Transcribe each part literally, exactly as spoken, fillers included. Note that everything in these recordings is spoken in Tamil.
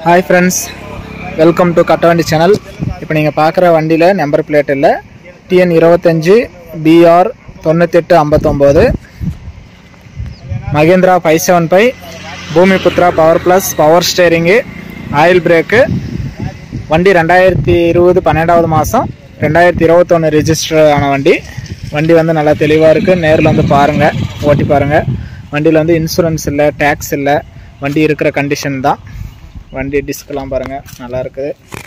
Hi friends, welcome to Kattavandi channel. இப்போ நீங்க பார்க்குற வண்டியில நம்பர் பிளேட் இல்ல T N twenty-five B R nine eight five nine Mahindra five seventy-five Bhumiputra Power Plus Power Steering Oil Brake வண்டி twenty twenty twelve மாசம் twenty twenty-one ரெஜிஸ்டர் ஆன வண்டி வண்டி வந்து நல்லா தெளிவா இருக்கு நேர்ல வந்து பாருங்க ஓட்டி பாருங்க வண்டில வந்து இன்சூரன்ஸ் இல்ல டாக்ஸ் இல்ல வண்டி இருக்கிற கண்டிஷன் தான் வண்டி டிஸ்க்லாம் பாருங்க நல்லா இருக்கு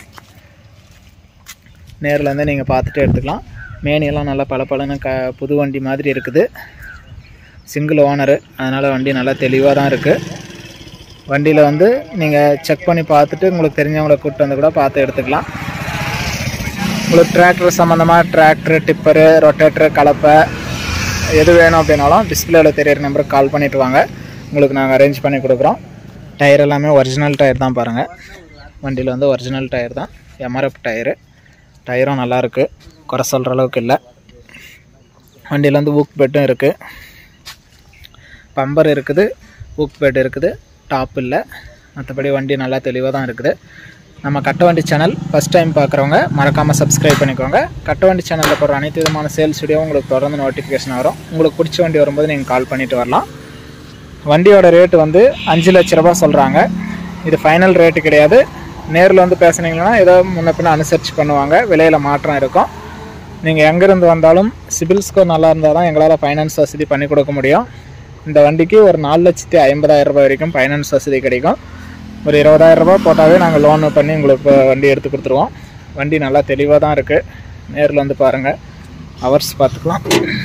நேர்ல இருந்து நீங்க பார்த்துட்டு எடுத்துக்கலாம் மேனி எல்லாம் நல்லா பளபளன்னு புது வண்டி மாதிரி இருக்குது சிங்கிள் ஓனர் அதனால வண்டி நல்லா தெளிவா தான் இருக்கு வண்டில வந்து நீங்க செக் பண்ணி பார்த்துட்டு உங்களுக்கு தெரிஞ்சவங்கள கூட்டி வந்து கூட பார்த்து எடுத்துக்கலாம் உங்களுக்கு டிராக்டர் சம்பந்தமா டிராக்டர் டிப்பர் ரொட்டேட்டர் கலப்பை எது வேணும் அப்படினாலும் டிஸ்ப்ளேல தெரியற நம்பருக்கு கால் பண்ணிட்டு வாங்க உங்களுக்கு நாங்க அரேஞ்ச் பண்ணி கொடுக்குறோம் டயர் எல்லாமே ஒரிஜினல் டயர் தான் பாருங்க வண்டில வந்து ஒரிஜினல் டயர் தான் M R F டயர் டயரும் நல்லா இருக்கு குறை சொல்ற அளவுக்கு இல்ல வண்டில வந்து ஊக் பெட்டும் இருக்கு பம்பர் இருக்குது ஊக் பெட் இருக்குது டாப் இல்ல மத்தபடி வண்டி நல்லா தெளிவா தான் இருக்குது நம்ம கட்டவண்டி சேனல் ஃபர்ஸ்ட் டைம் பார்க்கறவங்க மறக்காம Subscribe பண்ணிக்கோங்க கட்டவண்டி சேனல்ல போற அனைத்து விதமான சேல்ஸ் வீடியோ உங்களுக்கு தொடர்ந்து நோட்டிஃபிகேஷன் வரும் உங்களுக்கு பிடிச்ச வண்டி வரும்போது நீங்க கால் பண்ணிட்டு வரலாம் வண்டியோட ரேட் வந்து five லட்சம் ரூபாய் சொல்றாங்க இது ஃபைனல் ரேட் கிடையாது நேர்ல வந்து பேசுனீங்கன்னா ஏதோ முன்ன பின்ன அனுசரிச்சு பண்ணுவாங்க விலையில மாற்றம் இருக்கும் நீங்க எங்க இருந்து வந்தாலும் சிபில் ஸ்கோர் நல்லா இருந்தா தான் எங்களால ஃபைனான்ஸ் வசதி பண்ணி கொடுக்க முடியும் இந்த வண்டிக்கு ஒரு four லட்சத்து ஐம்பதாயிரம் ரூபாய் வரைக்கும் ஃபைனான்ஸ் வசதி கிடைக்கும் ஒரு இருபதாயிரம் ரூபாய் போட்டாவே நாங்க லோன் பண்ணி உங்களுக்கு வண்டி எடுத்து கொடுத்துருவோம் வண்டி நல்லா தெளிவா தான் இருக்கு நேர்ல வந்து பாருங்க ஹவர்ஸ் பார்த்துக்கலாம்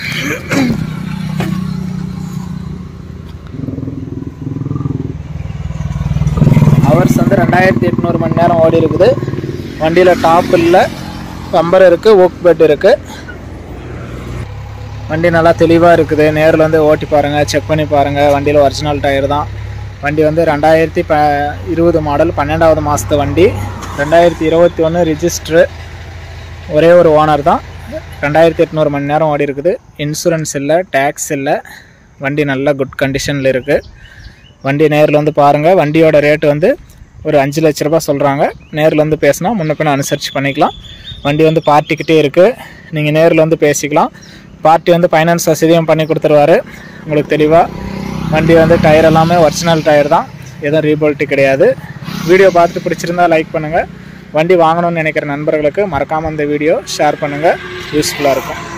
ஹவர்ஸ் வந்து twenty eight hundred மணி நேரம் ஓடி இருக்குது வண்டியில டாப் இல்ல பம்பர் இருக்கு ஓக் பெட் இருக்கு வண்டி நல்லா தெளிவா இருக்குது நேர்ல வந்து ஓட்டி பாருங்க செக் பண்ணி பாருங்க வண்டியில ஒரிஜினல் டயர் தான் வண்டி வந்து twenty twenty மாடல் பன்னிரண்டாவது மாசத்து வண்டி twenty twenty-one ரெஜிஸ்டர் ஒரே ஒரு ஓனர் தான் twenty eight hundred மணி நேரம் ஓடி இருக்குது இன்சூரன்ஸ் இல்ல டாக்ஸ் இல்ல வண்டி நல்ல குட் கண்டிஷன்ல இருக்கு வண்டி நேர்ல வந்து பாருங்க வண்டியோட ரேட் வந்து ஒரு five லட்சம் ரூபாய் சொல்றாங்க நேர்ல வந்து பேசினா முன்ன பின்ன அனுசரிச்சு பண்ணிக்கலாம் வண்டி வந்து பார்ட்டி கிட்டே இருக்கு நீங்க நேர்ல வந்து பேசிக்கலாம் பார்ட்டி வந்து ஃபைனான்ஸ் வசதியும் பண்ணி கொடுத்துருவாரு உங்களுக்கு தெளிவா வண்டி வந்து டயர் எல்லாமே ஒரிஜினல் டயர் தான் எதுவும் ரீபோல்ட் கிடையாது வீடியோ பார்த்து பிடிச்சிருந்தா லைக் பண்ணுங்க வண்டி வாங்கணும்னு நினைக்கிற நண்பர்களுக்கு மறக்காம இந்த வீடியோ ஷேர் பண்ணுங்க யூஸ்ஃபுல்லா இருக்கும்